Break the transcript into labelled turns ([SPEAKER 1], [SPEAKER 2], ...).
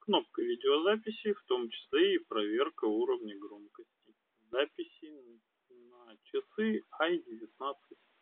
[SPEAKER 1] Кнопка видеозаписи, в том числе и проверка уровня громкости. Записи на часы i19.